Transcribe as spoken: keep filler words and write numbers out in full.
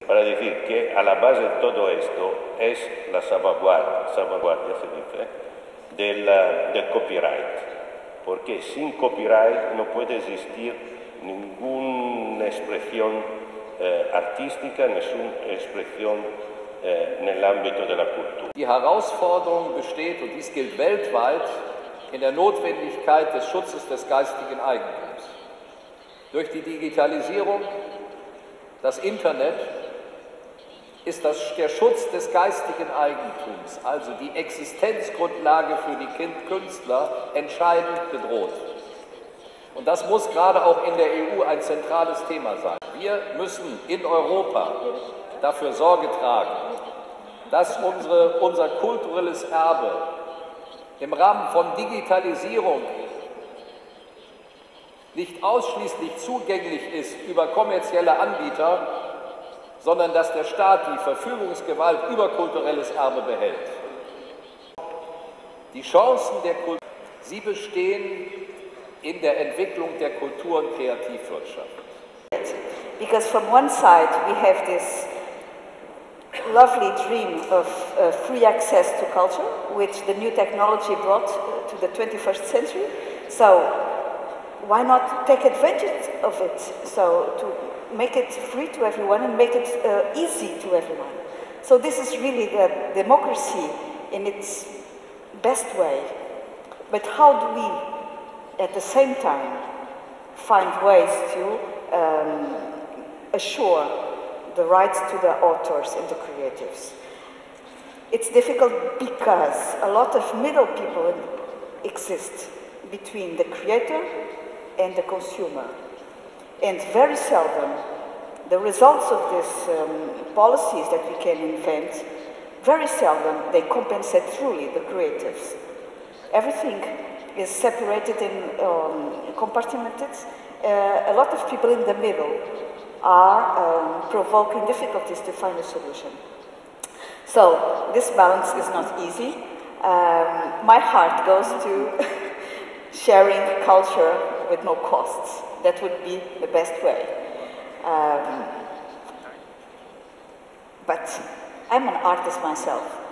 Para decir que a la base de todo esto es la salvaguardia, salvaguardia se dice, del, del copyright, porque sin copyright no puede existir ninguna expresión eh, artística, ninguna expresión eh, en el ámbito de la cultura. Die Herausforderung besteht, und dies gilt weltweit, in der Notwendigkeit des Schutzes des geistigen Eigentums. Durch die Digitalisierung, das Internet, ist das, der Schutz des geistigen Eigentums, also die Existenzgrundlage für die Künstler, entscheidend bedroht. Und das muss gerade auch in der E U ein zentrales Thema sein. Wir müssen in Europa dafür Sorge tragen, dass unsere, unser kulturelles Erbe im Rahmen von Digitalisierung nicht ausschließlich zugänglich ist über kommerzielle Anbieter, sondern dass der Staat die Verfügungsgewalt über kulturelles Erbe behält. Die Chancen der Kultur, sie bestehen in der Entwicklung der Kultur- und Kreativwirtschaft. Because from one side we have this lovely dream of uh, free access to culture, which the new technology brought to the twenty-first century. So why not take advantage of it? So to make it free to everyone and make it uh, easy to everyone. So this is really the democracy in its best way. But how do we, at the same time, find ways to um, assure the rights to the authors and the creatives? It's difficult because a lot of middle people exist between the creator and the consumer. And very seldom, the results of these um, policies that we can invent, very seldom they compensate truly the creatives. Everything is separated and um, compartmented. Uh, a lot of people in the middle are um, provoking difficulties to find a solution. So this balance is not easy. Um, my heart goes to sharing culture with no costs. That would be the best way. Um, but I'm an artist myself.